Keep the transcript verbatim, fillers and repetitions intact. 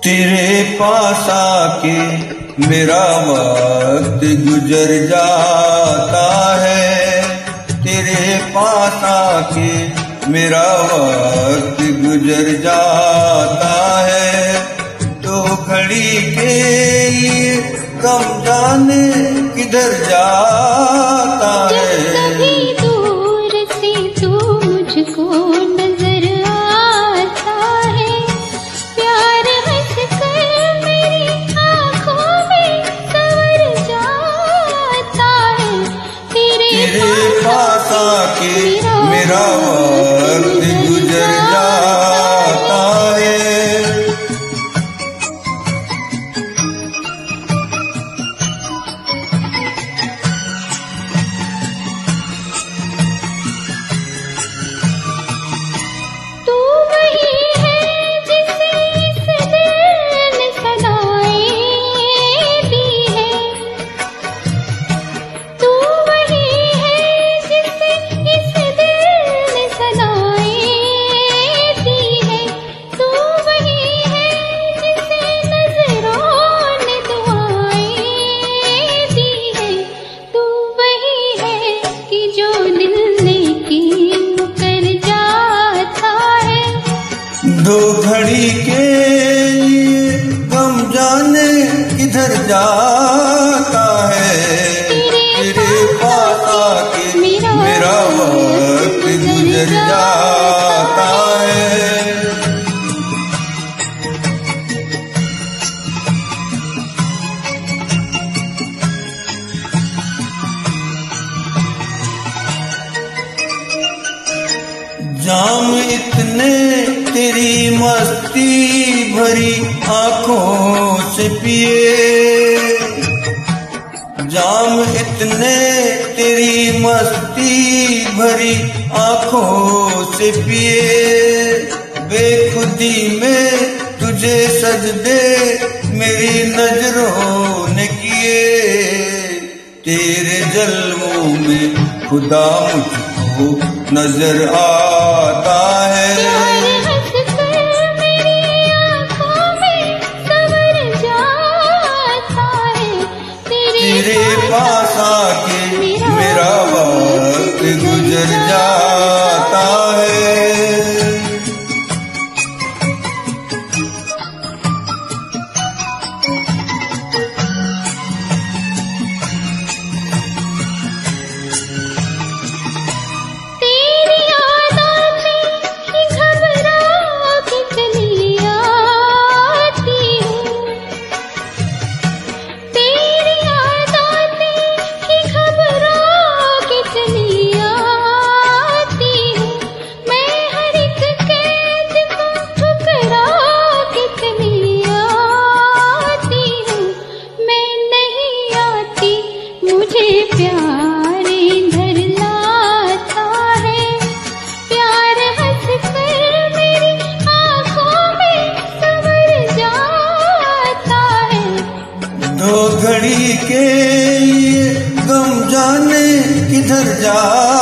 तेरे पास आके मेरा वक्त गुजर जाता है, तेरे पास आके मेरा वक्त गुजर जाता है। तो घड़ी के ये कम जाने किधर जाता है। कभी दूर से तू मुझको नजर आता है, प्यार हंस कर मेरी आँखों में सवर जाता है। तेरे, तेरे पास आके मेरा वक्त गुजर जाता है। तू वही है जिसे इस दिल ने सदाएं दी है, तू वही है जिसे इस दिल ने सदाएं दी है, तू वही है जिसे नजरों ने दुआएं दी है, तू वही है कि जो दिल लेके मुकर जाता है। दो घड़ी के ये गम जाने किधर जाता है। तेरे पास आके मेरा वक्त गुजर जाता है। जाम इतने तेरी मस्ती भरी आंखों से पिए, जाम इतने तेरी मस्ती भरी आंखों से पिए। बेखुदी में तुझे सजदे मेरी नजरों ने किए। तेरे जल्मों में खुदा मुझको नजर आता है। प्यार हंस कर मेरी आँखों में सवर जाता है। तेरे पास आके मेरा वक्त गुजर जाता है। तेरी यादों में ही घबरा के चली आती हूँ, तेरी यादों में ही घबरा के चली आती हूँ। मैं हर एक कैद को ठुकरा के चली आती हूँ। मैं नहीं आती, मुझे प्यार इधर लाता है। प्यार हंस कर मेरी आँखों में सवर जाता है। दो घड़ी के ये गम जाने किधर जा